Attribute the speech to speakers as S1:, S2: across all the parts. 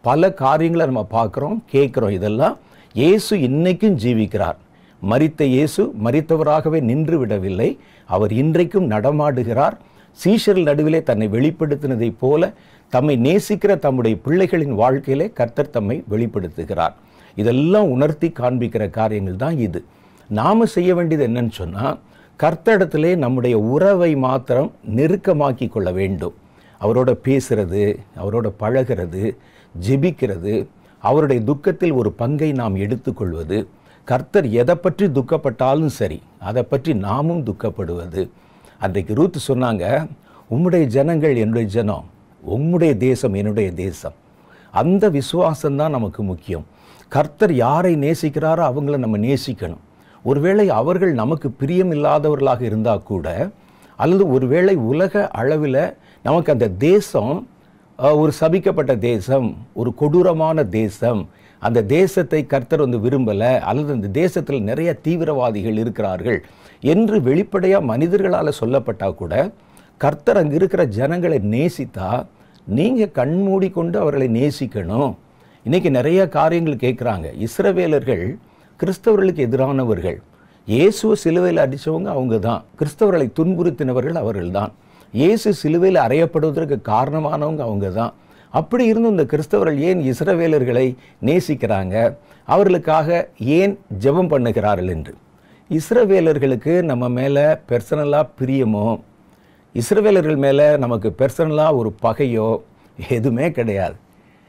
S1: பல காரியங்களை நம்ம பார்க்குறோம், கேட்குறோம். இதெல்லாம் இயேசு இன்னைக்கும் ஜீவிக்கிறார். மரித்த இயேசு மரித்தவராகவே நின்று விடவில்லை. அவர் இன்றைக்கும் நடமாடுகிறார். சீஷர்கள் நடுவிலே தன்னை வெளிப்படுத்தினதைப் போல தம்மை நேசிக்கிற தம்முடைய பிள்ளைகளின் வாழ்க்கையிலே கர்த்தர் தம்மை வெளிப்படுத்துகிறார். இதெல்லாம் உணர்த்தி காண்பிக்கிற காரியங்கள் தான் இது. நாம் செய்ய வேண்டியது என்னன்னு சொன்னால், கர்த்தரிடத்திலே நம்முடைய உறவை மாத்திரம் நெருக்கமாக்கி கொள்ள வேண்டும். அவரோட பேசுறது, அவரோட பழகிறது, ஜெபிக்கிறது, அவருடைய துக்கத்தில் ஒரு பங்கை நாம் எடுத்துக்கொள்வது, கர்த்தர் எதை பற்றி துக்கப்பட்டாலும் சரி அதை பற்றி நாமும் துக்கப்படுவது. அன்றைக்கு ரூத் சொன்னாங்க, உம்முடைய ஜனங்கள் என்னுடைய ஜனம், உம்முடைய தேசம் என்னுடைய தேசம். அந்த விசுவாசம்தான் நமக்கு முக்கியம். கர்த்தர் யாரை நேசிக்கிறாரோ அவங்கள நம்ம நேசிக்கணும். ஒருவேளை அவர்கள் நமக்கு பிரியமில்லாதவர்களாக இருந்தால் கூட, அல்லது ஒருவேளை உலக அளவில் நமக்கு அந்த தேசம் ஒரு சபிக்கப்பட்ட தேசம், ஒரு கொடூரமான தேசம், அந்த தேசத்தை கர்த்தர் விரும்பலை, அல்லது அந்த தேசத்தில் நிறைய தீவிரவாதிகள் இருக்கிறார்கள் என்று வெளிப்படையாக மனிதர்களால் சொல்லப்பட்டால் கூட, கர்த்தர் அங்கே இருக்கிற ஜனங்களை நேசித்தா நீங்கள் கண்மூடி கொண்டு அவர்களை நேசிக்கணும். இன்றைக்கி நிறைய காரியங்கள் கேட்குறாங்க. இஸ்ரவேலர்கள் கிறிஸ்தவர்களுக்கு எதிரானவர்கள். இயேசுவை சிலுவையில் அடித்தவங்க அவங்க தான். கிறிஸ்தவர்களை துன்புறுத்தினவர்கள் அவர்கள் தான். இயேசு சிலுவையில் அறையப்படுவதற்கு காரணமானவங்க அவங்க தான். அப்படி இருந்தும் இந்த கிறிஸ்தவர்கள் ஏன் இஸ்ரவேலர்களை நேசிக்கிறாங்க, அவர்களுக்காக ஏன் ஜெபம் பண்ணுகிறார்கள் என்று. இஸ்ரவேலர்களுக்கு நம்ம மேலே பர்சனலாக பிரியமோ, இஸ்ரவேலர்கள் மேலே நமக்கு பர்சனலாக ஒரு பகையோ எதுவுமே கிடையாது.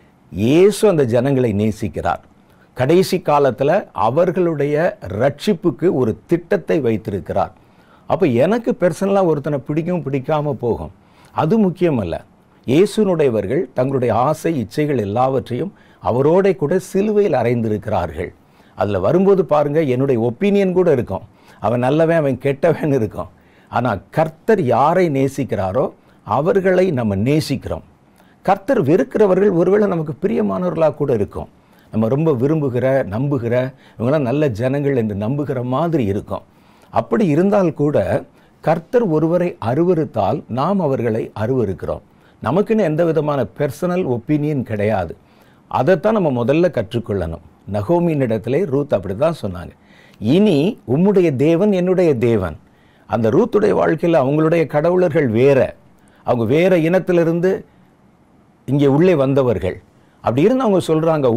S1: இயேசு அந்த ஜனங்களை நேசிக்கிறார். கடைசி காலத்தில் அவர்களுடைய ரட்சிப்புக்கு ஒரு திட்டத்தை வைத்திருக்கிறார். அப்போ எனக்கு பர்சனலாக ஒருத்தனை பிடிக்கும் பிடிக்காமல் போகும், அது முக்கியமல்ல. இயேசுனுடையவர்கள் தங்களுடைய ஆசை இச்சைகள் எல்லாவற்றையும் அவரோட கூட சிலுவையில் அறைந்திருக்கிறார்கள். அதில் வரும்போது பாருங்கள், என்னுடைய ஒப்பீனியன் கூட இருக்கும், அவன் நல்லவன் அவன் கெட்டவன் இருக்கும். ஆனால் கர்த்தர் யாரை நேசிக்கிறாரோ அவர்களை நம்ம நேசிக்கிறோம். கர்த்தர் வெறுக்கிறவர்கள் ஒருவேளை நமக்கு பிரியமானவர்களாக கூட இருக்கும். நம்ம ரொம்ப விரும்புகிற, நம்புகிற, இவங்களாம் நல்ல ஜனங்கள் என்று நம்புகிற மாதிரி இருக்கும். அப்படி இருந்தால் கூட கர்த்தர் ஒருவரை அருவருத்தால் நாம் அவர்களை அருவருக்கிறோம். நமக்குன்னு எந்த விதமான பர்சனல் ஒப்பீனியன் கிடையாது. அதைத்தான் நம்ம முதல்ல கற்றுக்கொள்ளணும். நகோமியின் இடத்துல ரூத் அப்படி தான் சொன்னாங்க, இனி உம்முடைய தேவன் என்னுடைய தேவன். அந்த ரூத்துடைய வாழ்க்கையில் அவங்களுடைய கடவுளர்கள் வேற, அவங்க வேற இனத்திலிருந்து இங்கே உள்ளே வந்தவர்கள். அப்படி இருந்து அவங்க சொல்கிறாங்க,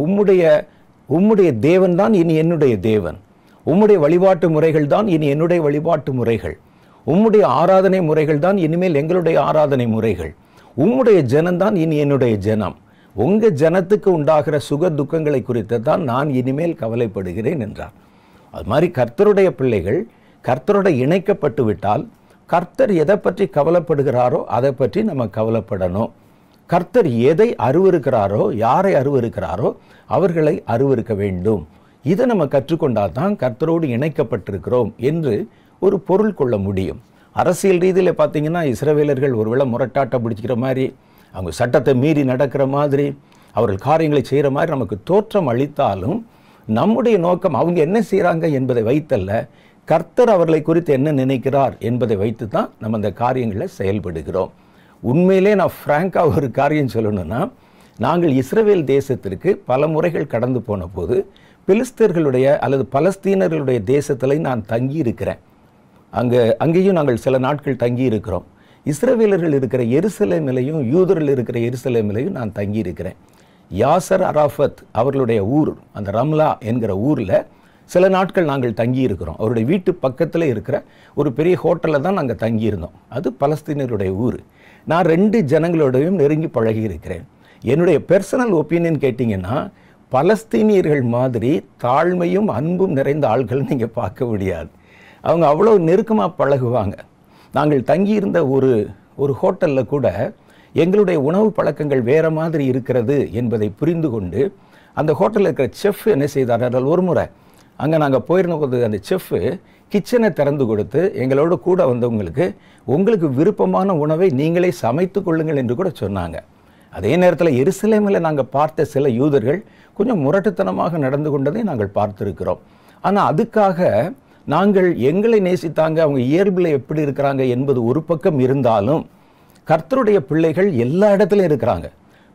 S1: உம்முடைய தேவன் தான் இனி என்னுடைய தேவன், உம்முடைய வழிபாட்டு முறைகள் தான் இனி என்னுடைய வழிபாட்டு முறைகள், உம்முடைய ஆராதனை முறைகள் தான் இனிமேல் எங்களுடைய ஆராதனை முறைகள், உம்முடைய ஜனம்தான் இனி என்னுடைய ஜனம், உங்கள் ஜனத்துக்கு உண்டாகிற சுக துக்கங்களை குறித்து தான் நான் இனிமேல் கவலைப்படுகிறேன் என்றார். அது மாதிரி கர்த்தருடைய பிள்ளைகள் கர்த்தரோட இணைக்கப்பட்டு விட்டால் கர்த்தர் எதை பற்றி கவலைப்படுகிறாரோ அதை பற்றி நம்ம கவலைப்படணும். கர்த்தர் எதை அருவருக்கிறாரோ, யாரை அருவருக்கிறாரோ அவர்களை அருவருக்க வேண்டும். இதை நம்ம கற்றுக்கொண்டால் தான் கர்த்தரோடு இணைக்கப்பட்டிருக்கிறோம் என்று ஒரு பொருள் கொள்ள முடியும். அரசியல் ரீதியில் பார்த்தீங்கன்னா, இஸ்ரவேலர்கள் ஒருவேளை முரட்டாட்டம் பிடிச்சிக்கிற மாதிரி, அவங்க சட்டத்தை மீறி நடக்கிற மாதிரி, அவர்கள் காரியங்களை செய்கிற மாதிரி நமக்கு தோற்றம் அளித்தாலும் நம்முடைய நோக்கம் அவங்க என்ன செய்கிறாங்க என்பதை வைத்தல்ல, கர்த்தர் அவர்களை குறித்து என்ன நினைக்கிறார் என்பதை வைத்து தான் நம்ம அந்த காரியங்களை செயல்படுகிறோம். உண்மையிலே நான் ஃப்ராங்காக ஒரு காரியம் சொல்லணும்னா, நாங்கள் இஸ்ரவேல் தேசத்திற்கு பல முறைகள் கடந்து போன போது பிலிஸ்தர்களுடைய அல்லது பலஸ்தீனர்களுடைய தேசத்தில் நான் தங்கி இருக்கிறேன். அங்கேயும் நாங்கள் சில நாட்கள் தங்கி இருக்கிறோம். இஸ்ரவேலர்கள் இருக்கிற எருசலேமிலையும் யூதர்கள் இருக்கிற எருசலேமிலையும் நான் தங்கி இருக்கிறேன். யாசர் அராஃபத் அவர்களுடைய ஊர், அந்த ரம்லா என்கிற ஊரில் சில நாட்கள் நாங்கள் தங்கி இருக்கிறோம். அவருடைய வீட்டு பக்கத்தில் இருக்கிற ஒரு பெரிய ஹோட்டலில் தான் நாங்கள் தங்கியிருந்தோம். அது பலஸ்தீனருடைய ஊர். நான் 2 ஜனங்களோடையும் நெருங்கி பழகி இருக்கிறேன். என்னுடைய பர்சனல் ஒப்பீனியன் கேட்டிங்கன்னா, பலஸ்தீனியர்கள் மாதிரி தாழ்மையும் அன்பும் நிறைந்த ஆட்கள் நீங்கள் பார்க்க முடியாது. அவங்க அவ்வளோ நெருக்கமாக பழகுவாங்க. நாங்கள் தங்கியிருந்த ஒரு ஹோட்டலில் கூட எங்களுடைய உணவு பழக்கங்கள் வேறு மாதிரி இருக்கிறது என்பதை புரிந்து கொண்டு அந்த ஹோட்டலில் இருக்கிற செஃப் என்ன செய்தார்கள், ஒரு முறை அங்கே நாங்கள் போயிருந்த போது அந்த செஃப்பு கிச்சனை திறந்து கொடுத்து எங்களோட கூட வந்தவங்களுக்கு உங்களுக்கு விருப்பமான உணவை நீங்களே சமைத்து கொள்ளுங்கள் என்று கூட சொன்னாங்க. அதே நேரத்தில் எருசலேமில் நாங்கள் பார்த்த சில யூதர்கள் கொஞ்சம் முரட்டுத்தனமாக நடந்து கொண்டதை நாங்கள் பார்த்துருக்கிறோம். ஆனால் அதுக்காக நாங்கள் எங்களை நேசித்தாங்க, அவங்க இயல்பில் எப்படி இருக்கிறாங்க என்பது ஒரு பக்கம் இருந்தாலும், கர்த்தருடைய பிள்ளைகள் எல்லா இடத்துலையும் இருக்கிறாங்க.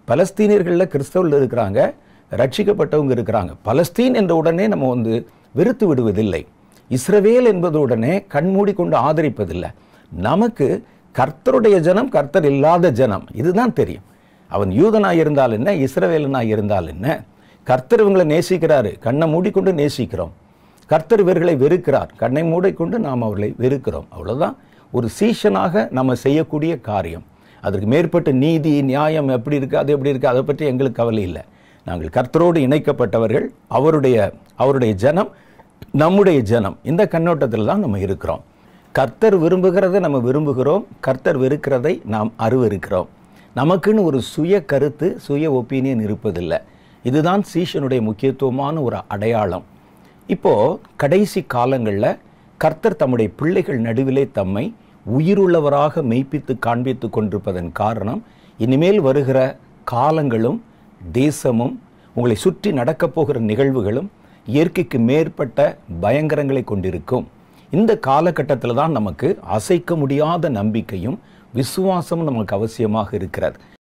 S1: பலஸ்தீனியர்களில் கிறிஸ்தவர்கள் இருக்கிறாங்க, ரட்சிக்கப்பட்டவங்க இருக்கிறாங்க. பலஸ்தீன் என்ற உடனே நம்ம வெறுத்து விடுவதில்லை. இஸ்ரவேல் என்பது உடனே கண்மூடி கொண்டு ஆதரிப்பதில்லை. நமக்கு கர்த்தருடைய ஜனம், கர்த்தர் இல்லாத ஜனம் இதுதான் தெரியும். அவன் யூதனாக இருந்தால் என்ன, இஸ்ரவேலனாக இருந்தால் என்ன, கர்த்தர் இவங்களை நேசிக்கிறாரு, கண்ணை மூடிக்கொண்டு நேசிக்கிறோம். கர்த்தர் இவர்களை வெறுக்கிறார், கண்ணை மூடிக்கொண்டு நாம் அவர்களை வெறுக்கிறோம். அவ்வளோதான் ஒரு சீஷனாக நம்ம செய்யக்கூடிய காரியம். அதற்கு மேற்பட்ட நீதி நியாயம் எப்படி இருக்குது, அது எப்படி இருக்குது, அதை பற்றி எங்களுக்கு கவலை இல்லை. நாங்கள் கர்த்தரோடு இணைக்கப்பட்டவர்கள், அவருடைய ஜனம் நம்முடைய ஜனம். இந்த கண்ணோட்டத்தில் தான் நம்ம இருக்கிறோம். கர்த்தர் விரும்புகிறதை நம்ம விரும்புகிறோம், கர்த்தர் வெறுக்கிறதை நாம் அருவருக்கிறோம். நமக்குன்னு ஒரு சுய கருத்து, சுய ஒப்பீனியன் இருப்பதில்லை. இதுதான் சீஷனுடைய முக்கியத்துவமான ஒரு அடையாளம். இப்போது கடைசி காலங்களில் கர்த்தர் தம்முடைய பிள்ளைகள் நடுவிலே தம்மை உயிருள்ளவராக மெய்ப்பித்து காண்பித்து கொண்டிருப்பதன் காரணம், இனிமேல் வருகிற காலங்களும் தேசமும் உங்களை சுற்றி நடக்கப் போகிற நிகழ்வுகளும் இயற்கைக்கு மேற்பட்ட பயங்கரங்களை கொண்டிருக்கும். இந்த காலகட்டத்தில் தான் நமக்கு அசைக்க முடியாத நம்பிக்கையும் விசுவாசமும் நமக்கு அவசியமாக இருக்கிறது.